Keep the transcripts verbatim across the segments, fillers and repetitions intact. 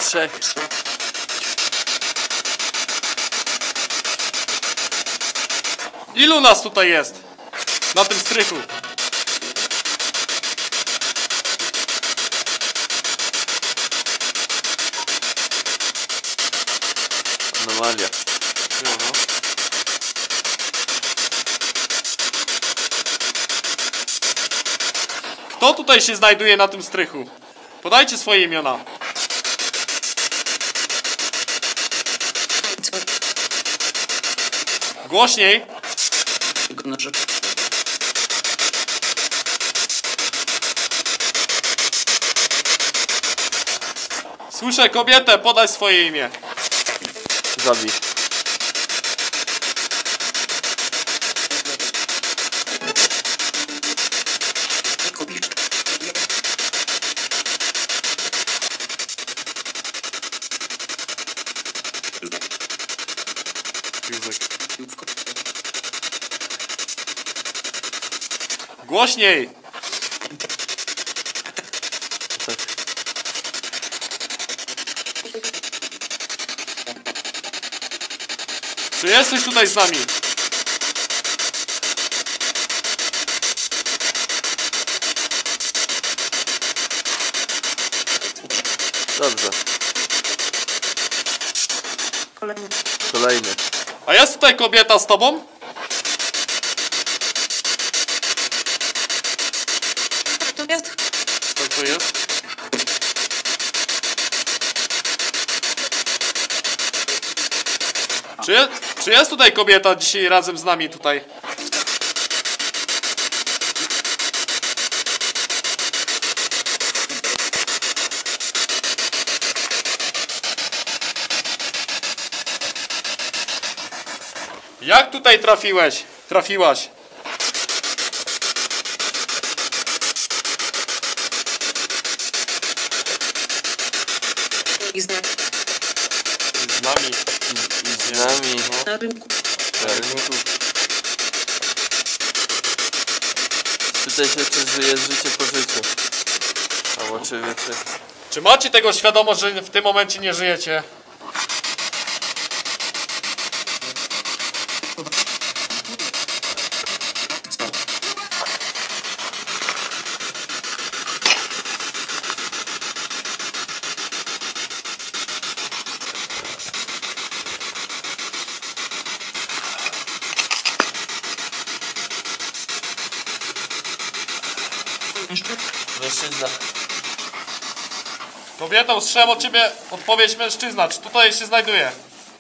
trzech. Ilu nas tutaj jest? Na tym strychu. Anomalia. Aha. Kto tutaj się znajduje na tym strychu? Podajcie swoje imiona. Głośniej. Słyszę kobietę, podaj swoje imię. Zabij. Głośniej. Tak. Czy jesteś tutaj z nami? Dobrze. Kolejny. Kolejny. A jest tutaj kobieta z tobą? To jest. Tak to jest. Czy, je, czy jest tutaj kobieta dzisiaj razem z nami tutaj? Jak tutaj trafiłeś? Trafiłaś? I znak Z nami. I z nami. na rynku. Na rynku. Tutaj się też żyje życie po życiu. Albo czy wiecie. Czy macie tego świadomość, że w tym momencie nie żyjecie? Mężczyzna. Kobieta, usłyszałem od ciebie odpowiedź mężczyzna. Czy tutaj się znajduje?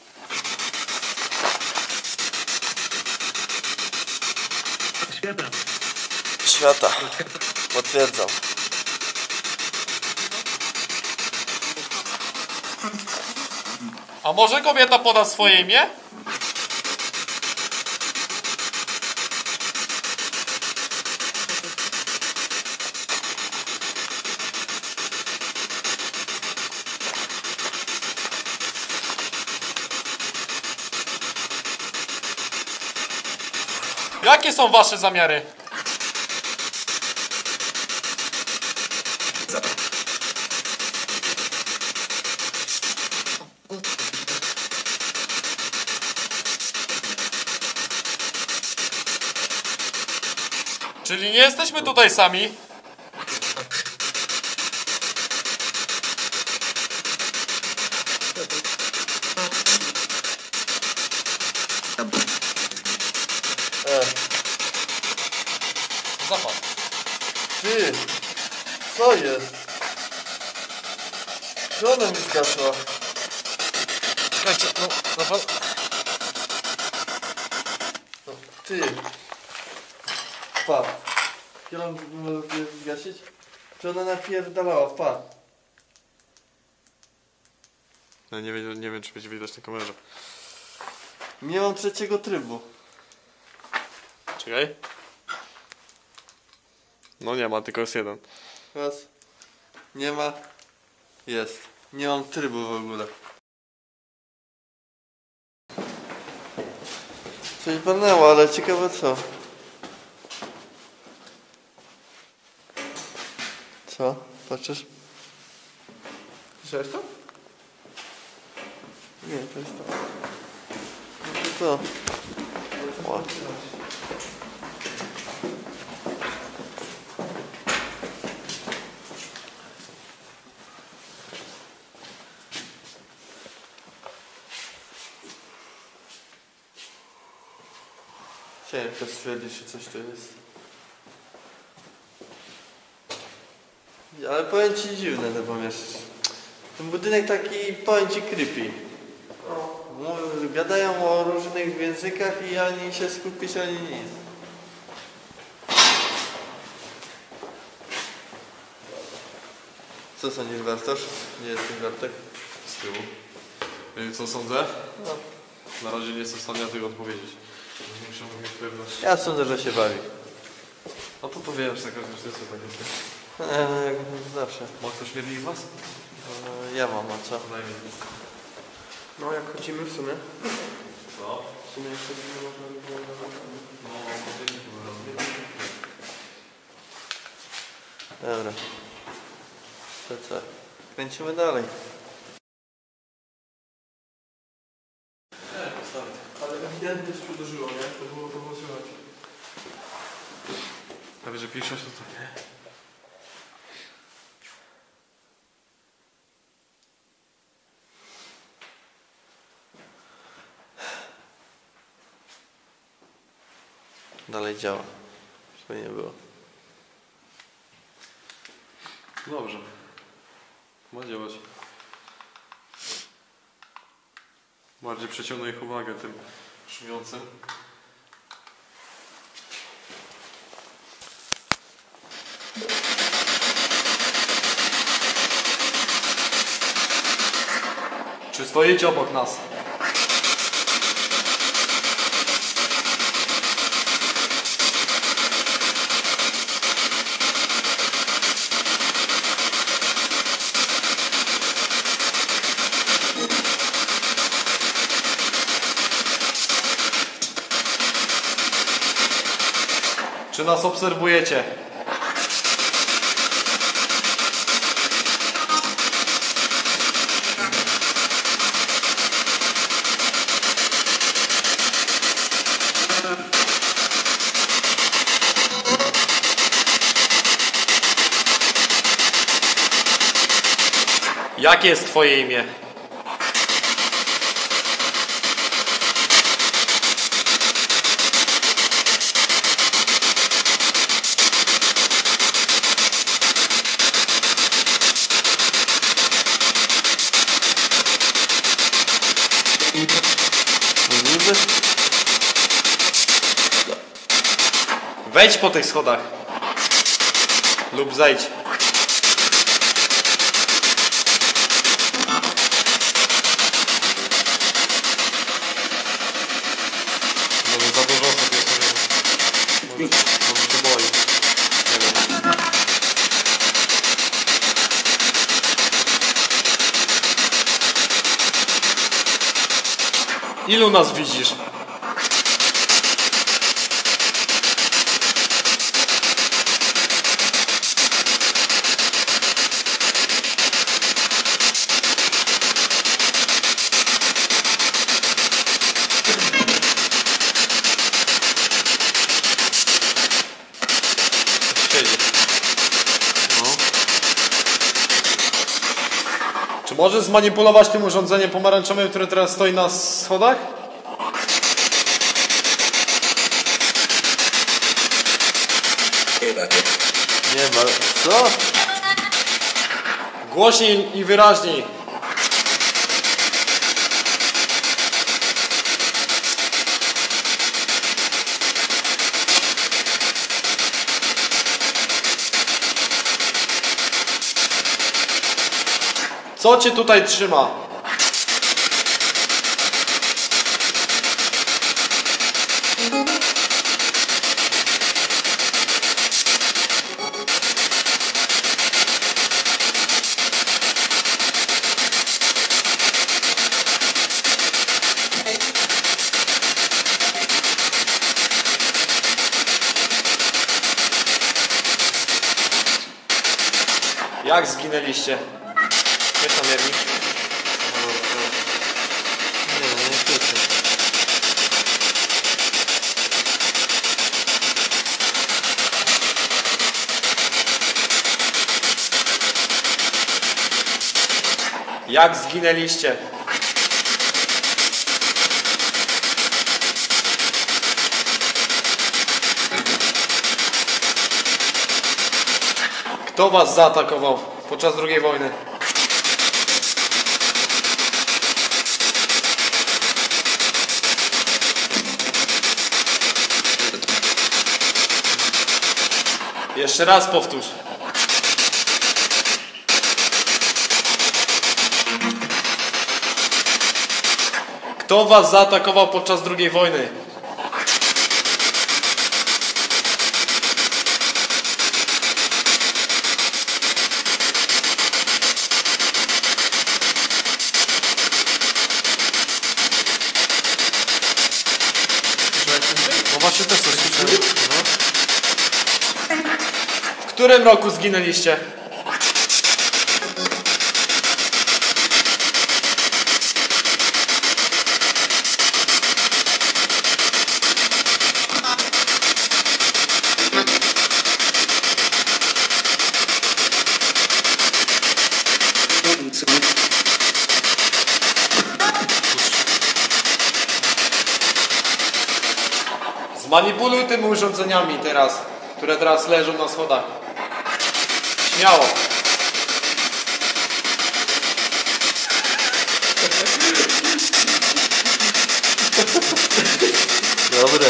Świata. Świata. Potwierdzam. A może kobieta poda swoje imię? Jakie są wasze zamiary? Czyli nie jesteśmy tutaj sami. E, Zapad. ty! Co jest? Co ona mi zgasła? Czekajcie, no, zapad. No, ty! Pa! Kierom zgasić? Czy ona napierdalała? Pa! Ja nie wiem, nie wiem, czy będzie widać na kamerze. Nie mam trzeciego trybu. Czekaj. No nie ma, tylko jest jeden. Raz. Nie ma. Jest. Nie mam trybu w ogóle. Coś walnęło, ale ciekawe co. Co? Patrzysz? Słyszałeś to? Nie, to jest to. No to to. O. Ciężko stwierdzić, czy coś tu jest. Ale powiem ci dziwne te pomieszczenie. Ten budynek taki, powiem ci, creepy. Mówią, gadają o różnych językach i ani się skupić, ani nic. Co sądzisz, Bartosz? Gdzie jest ten Bartek? Z tyłu. Nie wiem, co sądzę? No. Na razie nie jestem w stanie na tego odpowiedzieć. Muszę mieć pewność. Ja sądzę, że się bawi. No to to wiem, że na każdym sercu tak jest. E, jak zawsze. Ma ktoś śmiernik z was? E, ja mam, a co? Najmniej. No, jak chodzimy w sumie. Co? W sumie jeszcze nie można by było... No, może nie było. Dobra. To co? Kręcimy dalej. Ale ewidentnie coś uderzyło, nie? To było, to było słychać. Prawie, że piszesz to tak, nie? Dalej działa. Żeby nie było. Dobrze. Ma działać. Bardziej przeciągnę ich uwagę tym szumiącym. Czy stoicie obok nas? Czy nas obserwujecie? Jakie jest twoje imię? Niby? Wejdź po tych schodach. Lub zejdź. Może za dużo osób jest, nie wiem. Może, może się boi. Nie wiem. Ilu nas widzisz? Siedzi. No. Czy możesz zmanipulować tym urządzeniem pomarańczowym, które teraz stoi na schodach? Nie ma. Co? Głośniej i wyraźniej. Co cię tutaj trzyma? Jak zginęliście? Jest namiernik. Jak zginęliście? Kto was zaatakował podczas drugiej wojny? Jeszcze raz powtórz. Kto was zaatakował podczas drugiej wojny? No właśnie też coś słyszałem. No. W którym roku zginęliście? Zmanipuluj tymi urządzeniami teraz, które teraz leżą na schodach. Śmiało. Dobre.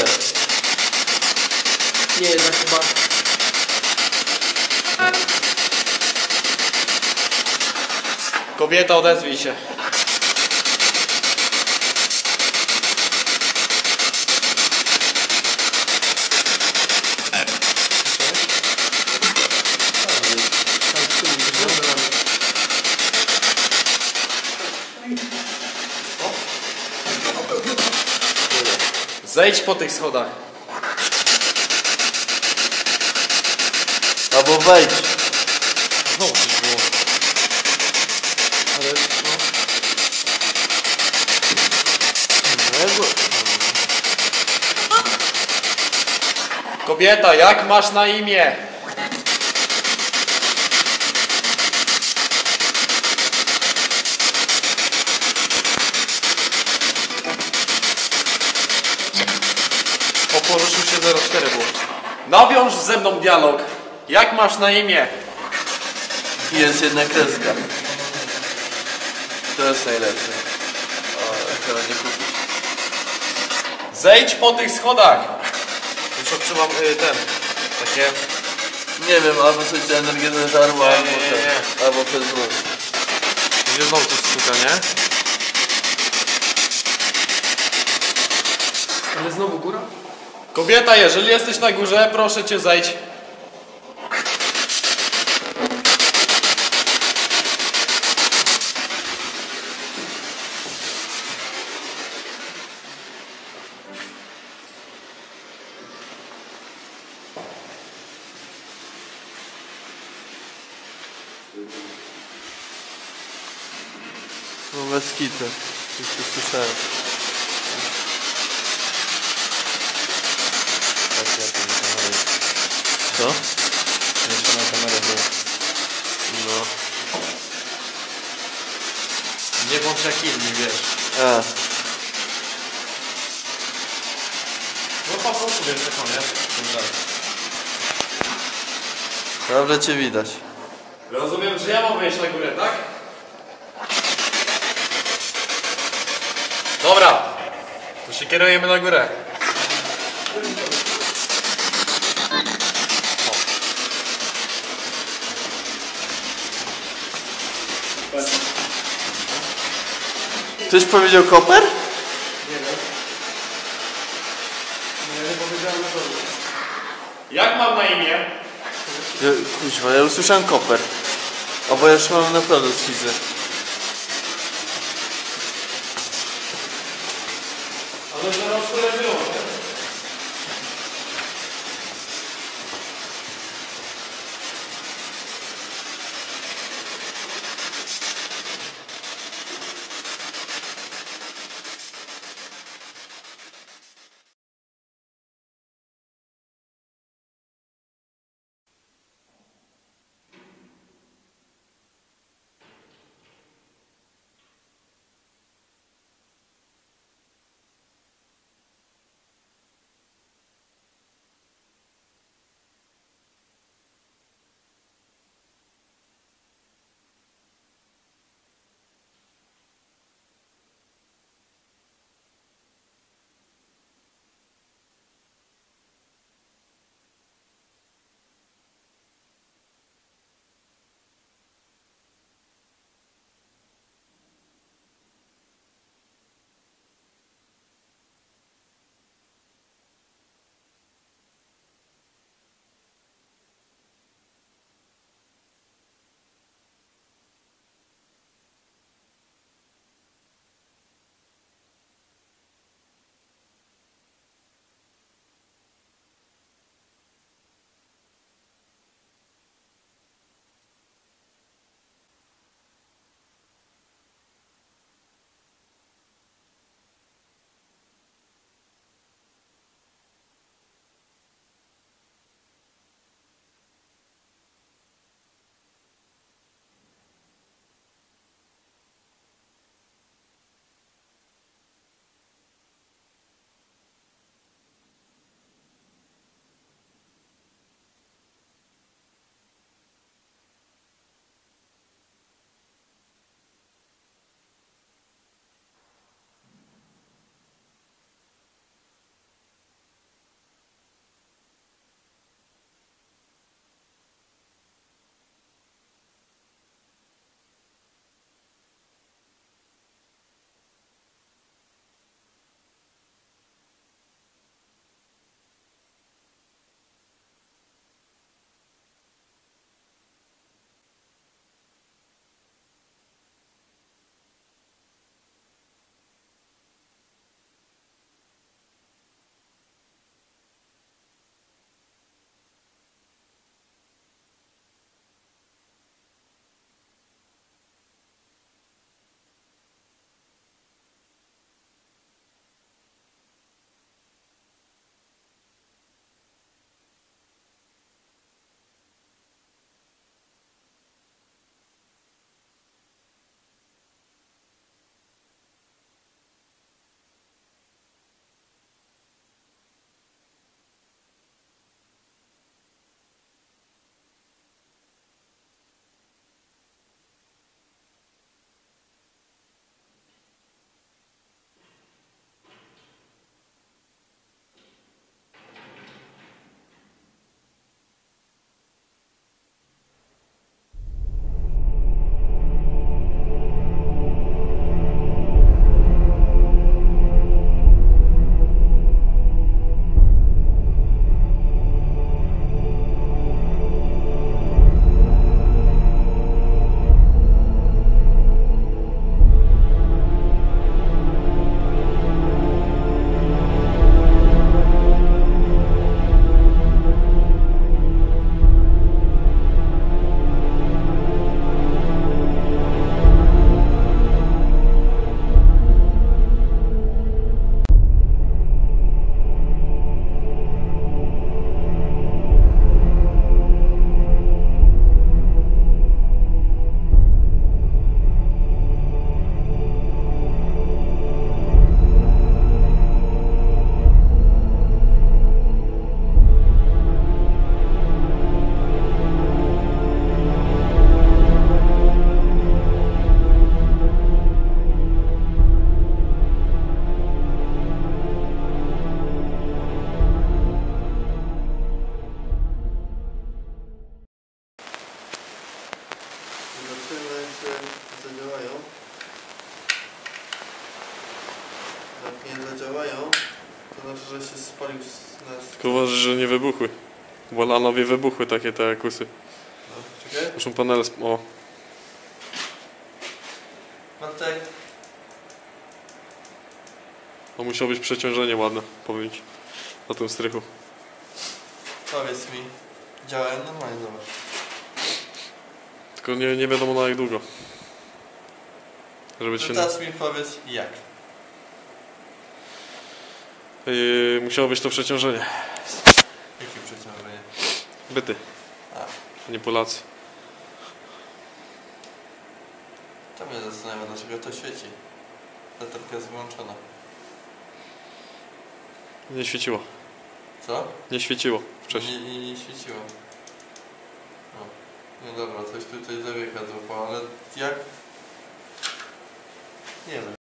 Nie, jednak chyba... Kobieta, odezwij się. Zejdź po tych schodach. Albo wejdź. Znowu coś było. Ale no... No jakby... Kobieta, jak masz na imię? O, poruszył się zero cztery było. Nawiąż ze mną dialog. Jak masz na imię? Jest jedna kreska. To jest najlepsze. O, chyba nie kupisz. Zejdź po tych schodach. Już otrzymam y, ten. Takie... Nie wiem, albo coś cię energię zażarło, Nie, albo, nie, nie, ten, nie. albo przez nos. Nie znowu coś stuka, nie? Ale znowu góra? Kobieta, jeżeli jesteś na górze, proszę cię zejdź. No bez kitu. Już to słyszałem. Co? Jeszcze na kamerę było. No. Nie bądź jak inni, wiesz. A. No po prostu wiesz, tak on jest. Dobrze cię widać. Rozumiem, że ja mam wejść na górę, tak? Dobra. To się kierujemy na górę. Ktoś powiedział koper? Jak mam na imię? Ja, kuźwa, ja usłyszałem koper. Albo ja już mam naprawdę schizę. Ale zaraz które było, nie? że nie wybuchły. Bo lanowie wybuchły takie te kusy. No, czekaj. Muszą panele... sp- O, Bartek. to musiało być przeciążenie ładne, powiem ci. Na tym strychu. Powiedz mi. Działają normalnie, zobacz. Tylko nie, nie wiadomo na jak długo. Żeby To się... teraz mi powiedz jak. Yy, musiało być to przeciążenie. Jakie przeciążenie? Byty, A, nie Polacy. to mnie zastanawia, dlaczego to świeci. Latarka jest wyłączona. Nie świeciło. Co? Nie świeciło wcześniej. Nie, nie, nie świeciło. No. No dobra, coś tutaj zawieka złapało, ale jak? Nie wiem.